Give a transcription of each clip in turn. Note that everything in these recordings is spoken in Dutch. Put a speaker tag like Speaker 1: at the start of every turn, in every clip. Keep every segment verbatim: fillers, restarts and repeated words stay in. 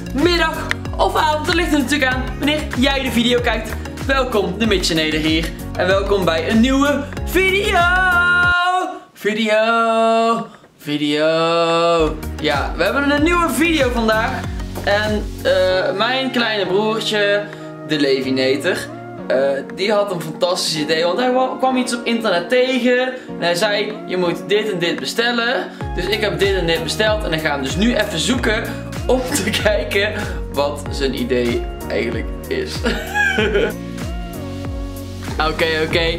Speaker 1: middag of avond. Dat ligt er natuurlijk aan wanneer jij de video kijkt. Welkom, de Mitcheneder hier. En welkom bij een nieuwe video. Video. Video. Ja, we hebben een nieuwe video vandaag. En uh, mijn kleine broertje, de Levinator, uh, die had een fantastisch idee. Want hij kwam iets op internet tegen. En hij zei, je moet dit en dit bestellen. Dus ik heb dit en dit besteld. En ik ga hem dus nu even zoeken om te kijken wat zijn idee eigenlijk is. Oké, oké.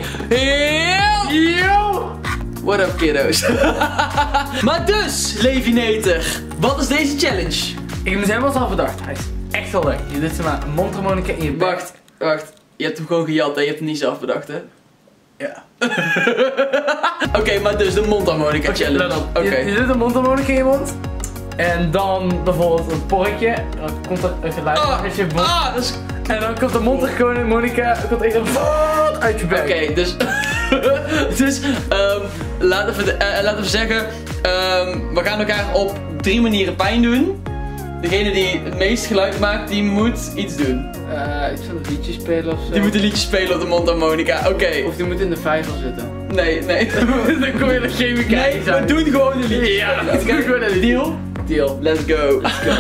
Speaker 1: Yo! What up, kiddo's? Maar dus, Levinator, wat is deze challenge?
Speaker 2: Ik heb hem helemaal zelf bedacht. Hij is echt wel leuk. Je doet zeg maar een mondharmonica in je bek.
Speaker 1: Wacht, wacht. Je hebt hem gewoon gejat en je hebt hem niet zelf bedacht, hè?
Speaker 2: Ja.
Speaker 1: Oké, okay, maar dus de mondharmonica okay, challenge.
Speaker 2: Oké. Okay. Je, je doet een mondharmonica in je mond. En dan bijvoorbeeld een porretje. Dan komt er een geluid
Speaker 1: ah,
Speaker 2: uit je mond.
Speaker 1: Ah, dat is...
Speaker 2: En dan komt de mondharmonica komt echt een uit je bek.
Speaker 1: Oké, okay, dus... dus, um, laten we, uh, laten we zeggen... Um, we gaan elkaar op drie manieren pijn doen. Degene die het meest geluid maakt, die moet iets doen.
Speaker 2: Uh, iets van een liedje spelen ofzo.
Speaker 1: Die moet een liedje spelen op de mondharmonica, oké. Okay.
Speaker 2: Of die moet in de vijver zitten.
Speaker 1: Nee, nee.
Speaker 2: Dan kom je naar chemica.
Speaker 1: Nee, we doen gewoon een liedje.
Speaker 2: Ja, we doen gewoon een liedje.
Speaker 1: Deal? Deal. Let's go. Let's go.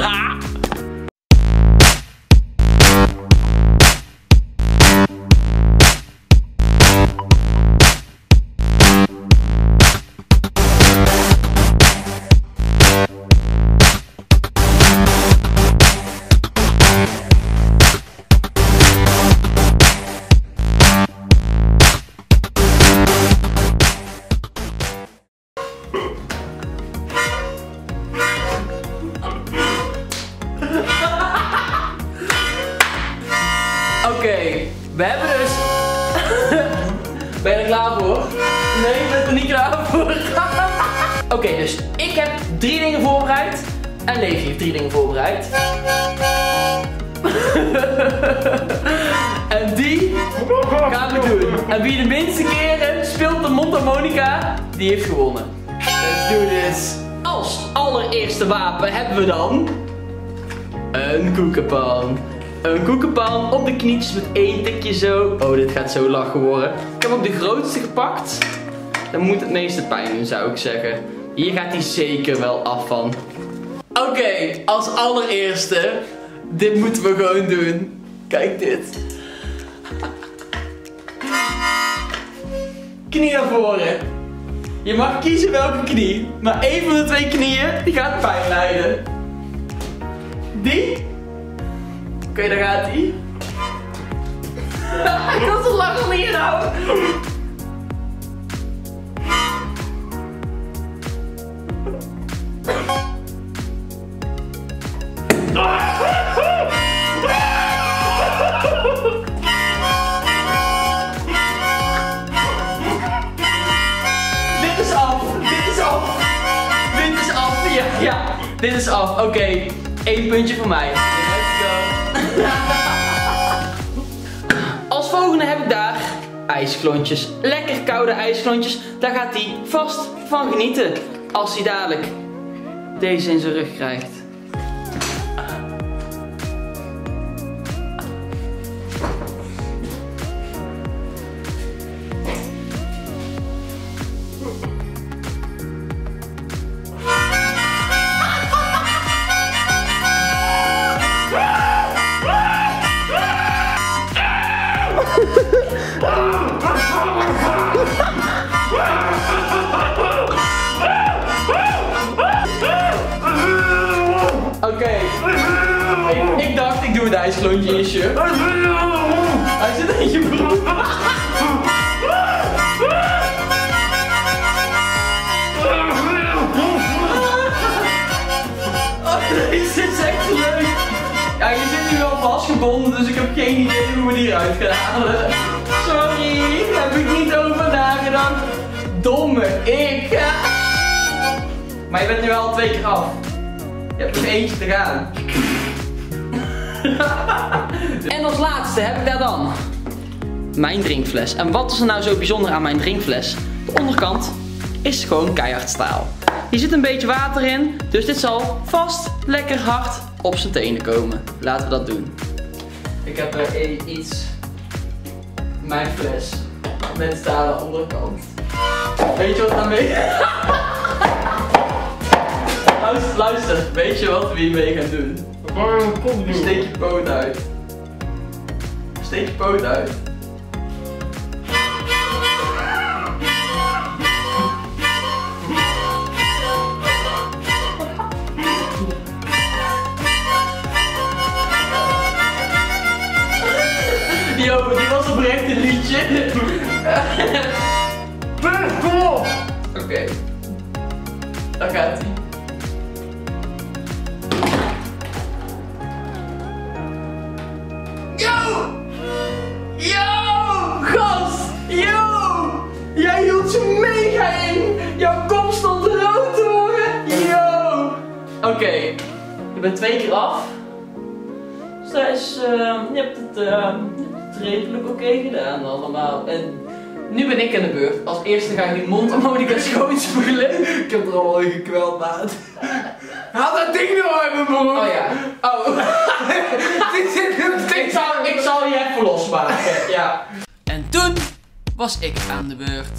Speaker 1: Oké, okay, we hebben dus... Ben je er klaar voor? Nee, ik ben er niet klaar voor. Oké, okay, dus ik heb drie dingen voorbereid. En Levi heeft drie dingen voorbereid. En die gaan we doen. En wie de minste keren speelt de mondharmonica, die heeft gewonnen. Let's do this. Als allereerste wapen hebben we dan... een koekenpan. Een koekenpan op de knietjes met één tikje zo. Oh, dit gaat zo lachen worden. Ik heb ook de grootste gepakt. Dan moet het meeste pijn doen, zou ik zeggen. Hier gaat hij zeker wel af van. Oké, okay, als allereerste. Dit moeten we gewoon doen. Kijk dit. Knie naar voren. Je mag kiezen welke knie. Maar één van de twee knieën, die gaat pijn lijden. Die? Oké, okay, daar gaat hij. Ik kan zo lang niet inhouden. Dit is af. Dit is af. Dit is af. Ja, ja. Dit is af. Oké, okay. Eén puntje voor mij. Als volgende heb ik daar ijsklontjes. Lekker koude ijsklontjes. Daar gaat hij vast van genieten. Als hij dadelijk deze in zijn rug krijgt. Oké, okay. ik, ik dacht ik doe het ijsklontje in je shirt. Hij zit in je broek. Oh, deze is echt leuk. Ja, je zit nu wel vastgebonden, dus ik heb geen idee hoe we die eruit gaan halen. Sorry, daar heb ik niet over nagedacht. Domme ik. Maar je bent nu al twee keer af. Je hebt nog eentje te gaan. En als laatste heb ik daar dan mijn drinkfles. En wat is er nou zo bijzonder aan mijn drinkfles? De onderkant is gewoon keihard staal. Hier zit een beetje water in, dus dit zal vast lekker hard op zijn tenen komen. Laten we dat doen. Ik heb er e iets. Mijn fles. Met staat aan de andere kant. Weet je wat daarmee? luister, luister. Weet je wat we hiermee gaan doen? Steek je poot uit. Steek je poot uit. Yo, die was oprecht een liedje.
Speaker 2: Kom op!
Speaker 1: Oké. Okay. Daar gaat hij. Yo! Yo! Gast! Yo! Jij hield je mega in! Jouw kop stond rood te worden! Yo! Oké. Okay. Je bent twee keer af. Dus dat is, uh, je hebt het, uh, redelijk oké okay gedaan allemaal. En nu ben ik aan de beurt. Als eerste ga ik die mondharmonica schoonspoelen. Ik heb er allemaal in gekweld, maat.
Speaker 2: Haal dat ding nou uit mijn broek!
Speaker 1: Oh ja. Oh. ik, zal, ik zal je even losmaken. Ja. En toen was ik aan de beurt.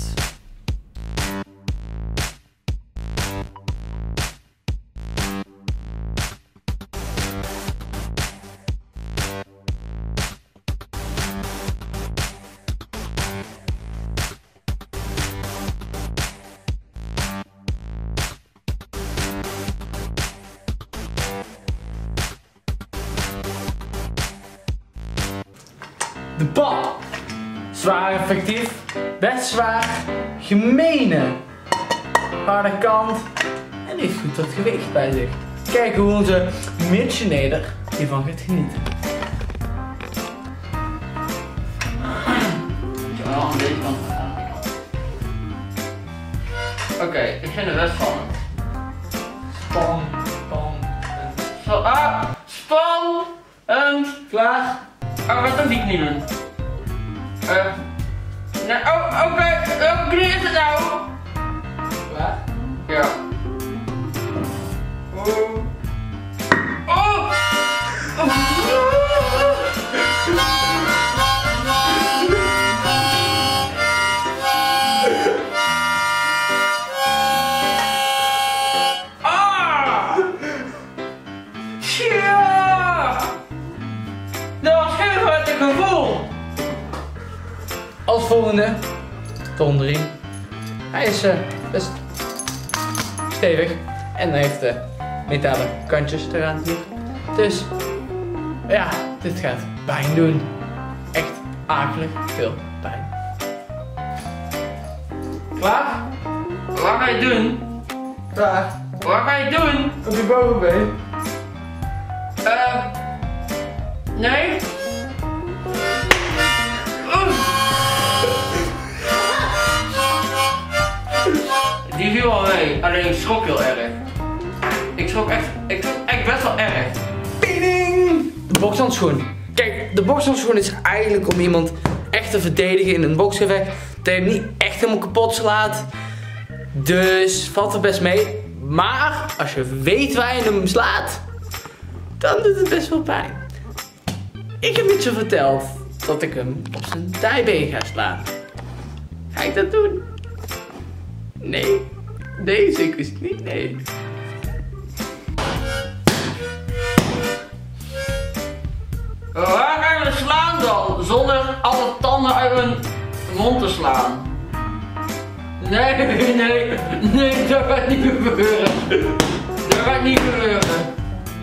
Speaker 2: De bal. Zwaar effectief. Best zwaar. Gemene. Harde kant. En heeft goed wat gewicht bij zich. Kijk hoe onze Mitcheneder hiervan gaat genieten.
Speaker 1: Ik heb wel een beetje van. Oké, okay, ik vind het best spannend.
Speaker 2: Span, span.
Speaker 1: Zo, ah, span. En klaar. Oh, wat dan die knie doen? Uh, nee, oh, oké, okay. Welke knie is het nou?
Speaker 2: Klaar?
Speaker 1: Ja. Oh. Oh! Ah! Ja! Dat was geen goed gevoel.
Speaker 2: Als volgende, Tondering. Hij is uh, best stevig en hij heeft uh, metalen kantjes eraan hier. Dus ja, dit gaat pijn doen. Echt akelig veel pijn. Klaar?
Speaker 1: Wat ga je doen?
Speaker 2: Klaar.
Speaker 1: Wat ga je doen?
Speaker 2: Op je bovenbeen.
Speaker 1: Eh. Uh, nee? Die viel wel mee, alleen ik schrok heel erg. Ik schrok echt, ik schrok echt best wel erg.
Speaker 2: Ping! De bokshandschoen. Kijk, de bokshandschoen is eigenlijk om iemand echt te verdedigen in een boksgevecht. Dat je hem niet echt helemaal kapot slaat. Dus valt er best mee. Maar als je weet waar je hem slaat, dan doet het best wel pijn. Ik heb iets verteld dat ik hem op zijn dijbeen ga slaan. Ga ik dat doen? Nee. Nee, zeker is het niet. Nee.
Speaker 1: Waar ga je me slaan dan? Zonder alle tanden uit mijn mond te slaan. Nee, nee, nee, dat gaat niet gebeuren. Dat gaat niet gebeuren.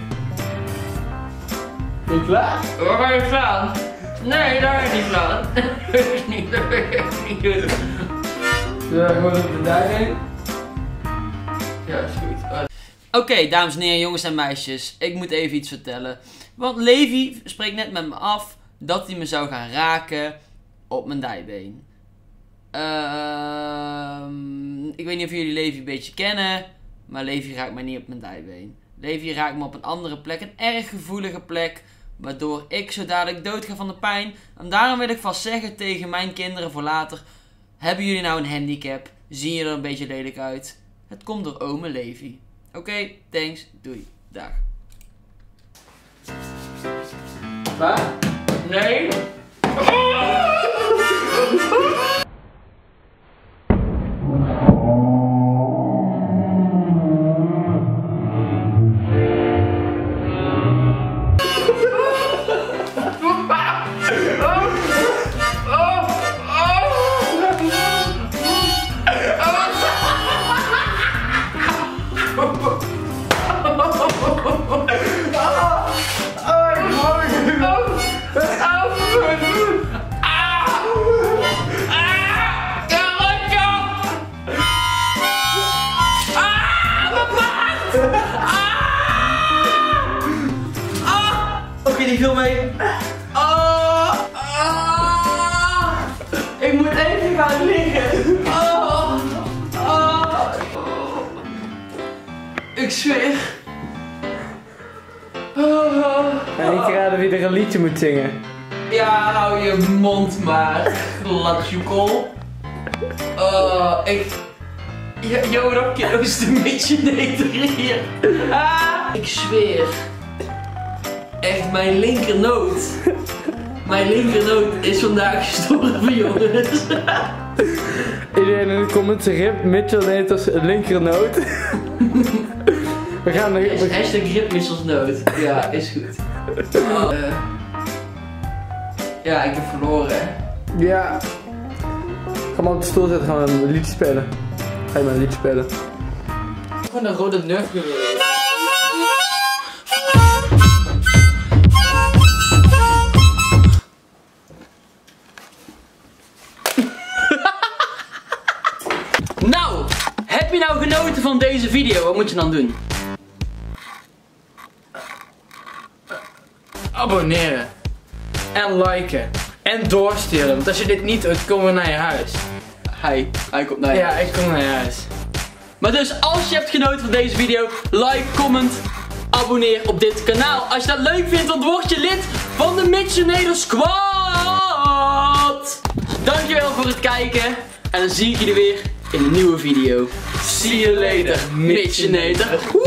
Speaker 2: Ben je klaar?
Speaker 1: Waar ga je slaan? Nee, daar ga je niet slaan. Dat is niet, dat ga ik niet doen.
Speaker 2: Ja, gewoon op de dijbeen.
Speaker 1: Ja, is goed. Uh. Oké, okay, dames en heren, jongens en meisjes. Ik moet even iets vertellen. Want Levi spreekt net met me af dat hij me zou gaan raken op mijn dijbeen. Uh, ik weet niet of jullie Levi een beetje kennen, maar Levi raakt mij niet op mijn dijbeen. Levi raakt me op een andere plek, een erg gevoelige plek, waardoor ik zo dadelijk dood ga van de pijn. En daarom wil ik vast zeggen tegen mijn kinderen voor later: hebben jullie nou een handicap? Zien je er een beetje lelijk uit? Het komt door ome Levi. Oké, okay, thanks, doei, dag. Waar? Nee.
Speaker 2: Oké, die viel mee.
Speaker 1: Oh, oh. Ik moet even gaan liggen. Oh, oh. Ik zweer. Oh.
Speaker 2: En ik raden wie er een liedje moet zingen.
Speaker 1: Ja, hou je mond maar, gladjoekel. Oh, ik... Yo, dat is de Mitchinator hier. Ah, ik zweer. Echt, mijn linkernoot. Mijn linkernoot is vandaag gestorven, jongens.
Speaker 2: Iedereen in de comments rip Mitchell-nators linkernoot. We gaan er...
Speaker 1: Is hashtag ripmisselsnoot. Ja, is goed. Oh, uh. Ja, ik heb verloren, hè.
Speaker 2: Ja. Ga maar op de stoel zetten, gaan we een liedje spelen. Ga je maar een liedje spelen.
Speaker 1: Gewoon een rode nerf geweest. Nou, heb je nou genoten van deze video? Wat moet je dan doen?
Speaker 2: Abonneren. En liken. En doorsturen. Want als je dit niet doet, komen we naar je huis.
Speaker 1: Hij, hij komt naar je.
Speaker 2: Ja, ik kom naar je huis.
Speaker 1: Maar dus, als je hebt genoten van deze video, like, comment, abonneer op dit kanaal. Als je dat leuk vindt, dan word je lid van de Mitchinator Squad. Dankjewel voor het kijken. En dan zie ik jullie weer in een nieuwe video. See you later, Mitchinator.